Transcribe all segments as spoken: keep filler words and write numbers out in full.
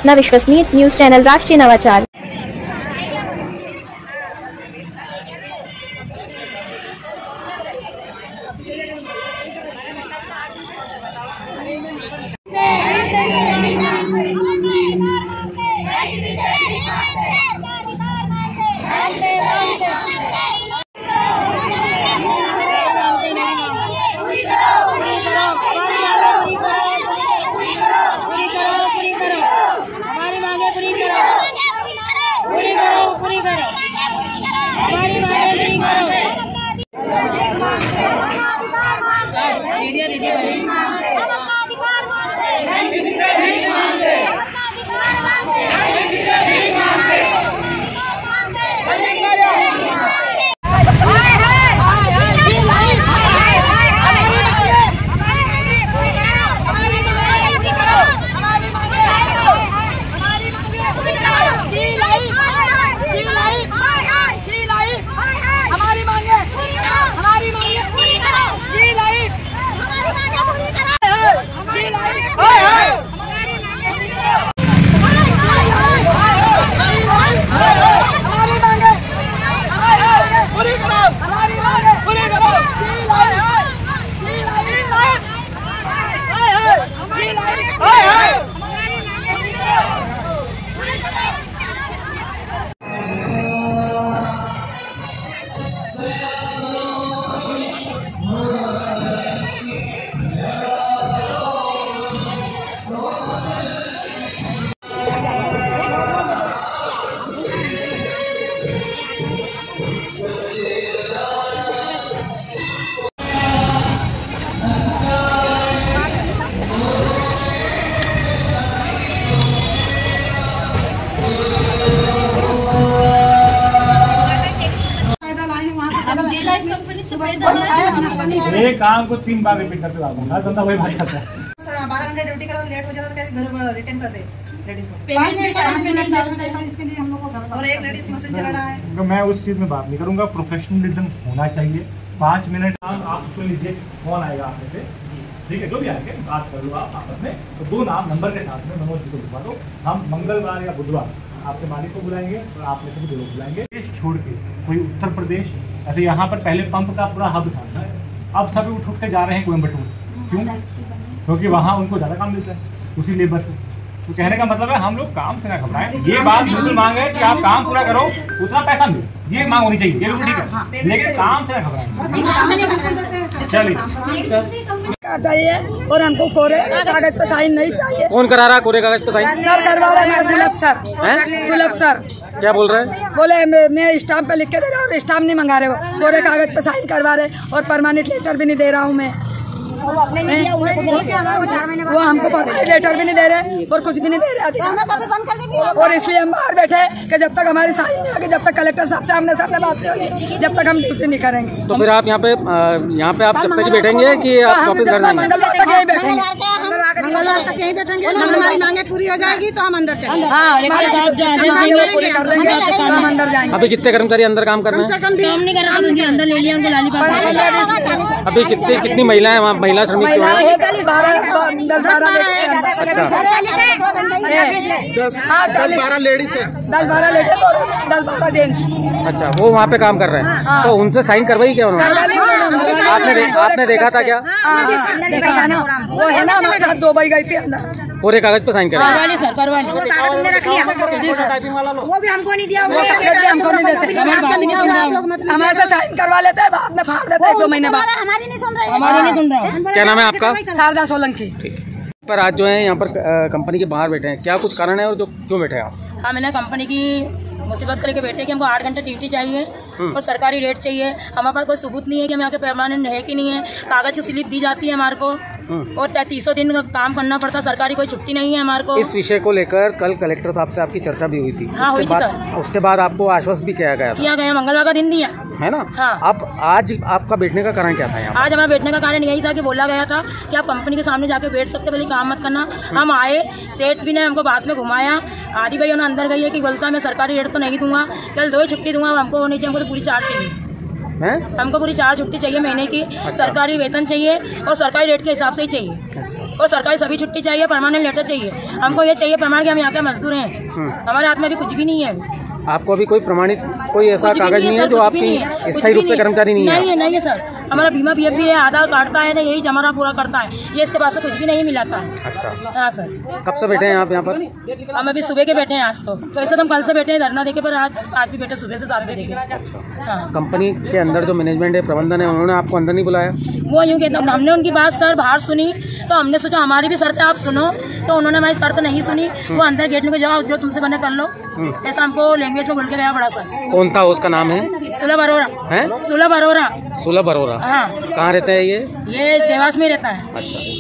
अपना विश्वसनीय news channel राष्ट्रीय नवाचार। एक काम को तीन बार रिपीट करते हो, हर बंदा वही बात करता है। बारह घंटे ड्यूटी करो, लेट हो जाता तो कैसे घर रिटर्न कर दे लेडीज को? पाँच मिनट पाँच मिनट लेट हो जाता है, इसके लिए हम लोग को घर और एक लेडीज मशीन चला रहा है। तो मैं उस चीज में बात नहीं करूंगा, प्रोफेशनलिज्म होना चाहिए। पाँच मिनट आप सुन लीजिए, कौन आएगा आप में से, ठीक है, जो भी आएंगे बात कर लो आप आपस में। तो दो नाम नंबर के साथ में मनोज जी को लिखवा दो। हम मंगलवार या बुधवार आपके मालिक को बुलाएंगे और आप में से भी दो लोग बुलाएंगे। छोड़ के कोई उत्तर प्रदेश, ऐसे यहाँ पर पहले पंप का पूरा हब था, अब सभी उठ उठ के जा रहे हैं कोयम्बटूर। क्यों? क्योंकि वहाँ उनको ज़्यादा काम मिलता है उसी लेबर से। तो कहने का मतलब है हम लोग काम से ना घबराएं। ये बात बिल्कुल मांग है कि आप काम पूरा करो, उतना पैसा मिले, ये मांग होनी चाहिए, ये बिल्कुल ठीक है, लेकिन काम से ना घबराएं। चलिए चाहिए और हमको कोरे कागज पे साइन नहीं चाहिए। कौन करा रहा कोरे कागज पे साइन? सर करवा रहे हैं, सुलभ सर। सुलभ सर क्या बोल रहे हैं? बोले मैं, मैं स्टाम्प पे लिख के दे रहा हूँ और स्टाम्प नहीं मंगा रहे हो, कोरे कागज पे साइन करवा रहे और परमानेंट लेटर भी नहीं दे रहा हूँ मैं। वो हमको परमानेंट लेटर भी नहीं दे रहे और कुछ भी नहीं दे रहे, और इसलिए हम बाहर बैठे कि जब तक हमारी साइन नहीं होगी, जब तक कलेक्टर साहब से हमने सामने बात नहीं होगी, जब तक हम ड्यूटी नहीं करेंगे। तो फिर आप यहाँ पे यहाँ पे आप जब तक बैठेंगे कि आप वापस घर जाएंगे? मंगलवार तक यही बैठेंगे, मंगलवार तक यहीं बैठेंगे। जब हमारी मांगे पूरी हो जाएगी तो हम अंदर चलेंगे। हाँ, हमारे पूरी कर देंगे तो हम अंदर जाएंगे। अभी कितने कर्मचारी अंदर काम कर रहे हैं? अंदर ले लिया उनको। अभी कितनी कितनी महिलाएं वहाँ महिला श्रमिक जो है? दस बारह दस बारह लेडीज है, दस बारह लेडीज और दस बारह जेंट्स। अच्छा, वो वहाँ पे काम कर रहे हैं, तो उनसे साइन करवाई क्या उन्होंने? आपने आपने देखा था क्या? देखा था ना, वो है ना हमारे साथ दुबई गई थी अंदर, पूरे कागज पे साइन करें। वो भी हमको नहीं दिया, वो कागज भी हमको नहीं देते, हमारे से साइन करवा लेते हैं, बाद में फाड़ देते हैं दो महीने बाद। हमारी नहीं सुन रहे, हमारी नहीं सुन रहा। क्या नाम है आपका? शारदा सोलंकी। पर आज जो है यहाँ पर कंपनी के बाहर बैठे हैं, क्या कुछ कारण है और जो क्यों बैठे हैं आप? हाँ, मैंने कंपनी की मुसीबत करके बैठे कि हमको आठ घंटे ड्यूटी चाहिए और सरकारी रेट चाहिए। हमारे पास कोई सबूत नहीं है कि हम यहाँ के परमानेंट है कि नहीं है। कागज की स्लिप दी जाती है हमारे को और तीसों दिन काम करना पड़ता, सरकारी कोई छुट्टी नहीं है हमारे को। इस विषय को लेकर कल कलेक्टर साहब से आपकी चर्चा भी हुई थी? हाँ, हुई थी सर। उसके बाद आपको आश्वस्त भी किया गया था? किया गया, मंगलवार का दिन दिया है ना? हाँ। आप आज आपका बैठने का कारण क्या था यहाँ? आज हमारा बैठने का कारण यही था कि बोला गया था कि आप कंपनी के सामने जाके बैठ सकते, पहले काम मत करना। हम आए, सेठ भी ने हमको बाद में घुमाया, आधी भाई उन्होंने अंदर गई है कि बोलता मैं सरकारी रेट तो नहीं दूंगा, कल दो ही छुट्टी दूंगा, हमको होनी चाहिए, हमको तो पूरी चार चाहिए है? हमको पूरी चार छुट्टी चाहिए महीने की। अच्छा। सरकारी वेतन चाहिए और सरकारी रेट के हिसाब से ही चाहिए। और सरकारी सभी छुट्टी चाहिए, परमानेंट लेटर चाहिए। हमको ये चाहिए प्रमाण कि हम यहाँ के मजदूर हैं, हमारे हाथ में भी कुछ भी नहीं है। आपको अभी कोई प्रमाणित कोई ऐसा कागज नहीं है जो आपकी स्थायी रूप से कर्मचारी नहीं है? नहीं है, नहीं है सर। हमारा बीमा पीएफ भी है, आधार काटता है ना, यही जमा पूरा करता है, ये इसके पास से कुछ भी नहीं मिलाता है। अच्छा। हाँ सर। कब से बैठे हैं आप यहाँ पर? हम अभी सुबह के बैठे हैं आज तो तो ऐसे तो हम कल से बैठे हैं धरना देके, पर आज आज भी बैठे सुबह से सात बजे के। अच्छा। हाँ। कंपनी के अंदर जो मैनेजमेंट है, प्रबंधन है, उन्होंने आपको अंदर नहीं बुलाया? वो यूँ कहते, हमने उनकी बात सर बाहर सुनी तो हमने सोचा हमारी भी शर्त है आप सुनो, तो उन्होंने हमारी शर्त नहीं सुनी। वो अंदर गेट में जाओ, जो तुमसे बने कर लो, ऐसा हमको लैंग्वेज में बोल के गया बड़ा सर। कौन था उसका नाम है? सुलभ अरोरा है। सुलभ अरोरा। सुलभ अरोरा। हाँ। कहाँ रहते हैं ये? ये देवास में रहता है।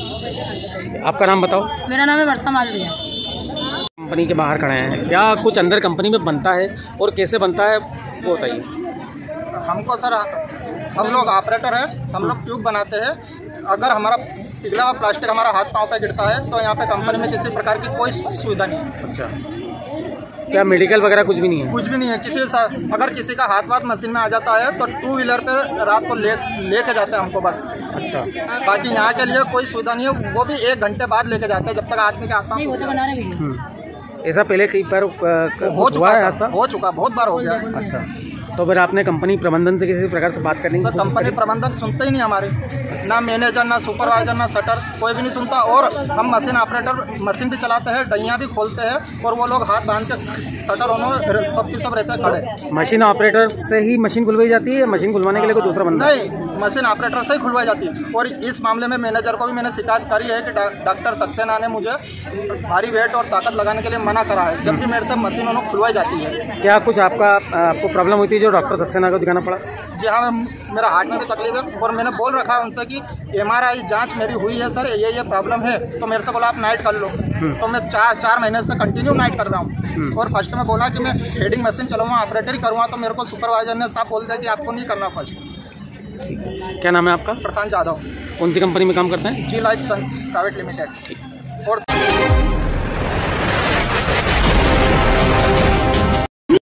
अच्छा। आपका नाम बताओ। मेरा नाम है वर्षा मालविया। कंपनी के बाहर खड़े हैं, क्या कुछ अंदर कंपनी में बनता है और कैसे बनता है वो बताइए। हमको सर, हम लोग ऑपरेटर हैं, हम लोग ट्यूब बनाते हैं। अगर हमारा पिघला हुआ प्लास्टिक हमारा हाथ पांव पे गिरता है तो यहाँ पे कंपनी में किसी प्रकार की कोई सुविधा नहीं है। अच्छा। क्या मेडिकल वगैरह कुछ भी नहीं है? कुछ भी नहीं है। किसी अगर किसी का हाथ वाथ मशीन में आ जाता है तो टू व्हीलर पे रात को ले लेके जाते हैं हमको बस। अच्छा। बाकी यहाँ के लिए कोई सुविधा नहीं है, वो भी एक घंटे बाद लेके जाते हैं जब तक आदमी के हाथ पांव। ऐसा पहले कई बार हो चुका है? हो चुका, बहुत बार हो गया। अच्छा। तो फिर आपने कंपनी प्रबंधन से किसी प्रकार से बात करनी? सर कंपनी प्रबंधन सुनते ही नहीं हमारे, ना मैनेजर, ना सुपरवाइजर, ना शटर, कोई भी नहीं सुनता। और हम मशीन ऑपरेटर मशीन भी चलाते हैं, डैया भी खोलते हैं, और वो लोग हाथ बांध के शटर उन्होंने सब के सब रहते हैं खड़े। मशीन ऑपरेटर से ही मशीन खुलवाई जाती है? मशीन खुलवाने के लिए कोई दूसरा बंदा? नहीं, मशीन ऑपरेटर से ही खुलवाई जाती है। और इस मामले में मैनेजर को भी मैंने शिकायत करी है कि डॉक्टर सक्सेना ने मुझे भारी वेट और ताकत लगाने के लिए मना करा है, जबकि मेरे से मशीन उन्होंने खुलवाई जाती है। क्या कुछ आपका आपको प्रॉब्लम हुई थी जो डॉक्टर सक्सेना को दिखाना पड़ा? जी हाँ, मेरा हार्ट में भी तकलीफ है, और मैंने बोल रखा है उनसे कि एमआरआई जांच मेरी हुई है सर, ये ये प्रॉब्लम है। तो मेरे से बोला आप नाइट कर लो, तो मैं चार चार महीने से कंटिन्यू नाइट कर रहा हूँ। और फर्स्ट में बोला कि मैं हेडिंग मशीन चलाऊंगा, ऑपरेटर ही करूँगा, तो मेरे को सुपरवाइजर ने साफ बोल दिया कि आपको नहीं करना फर्स्ट। क्या नाम है आपका? प्रशांत यादव। कौन सी कंपनी में काम करते हैं? जी लाइफ सन्स प्राइवेट लिमिटेड। ठीक।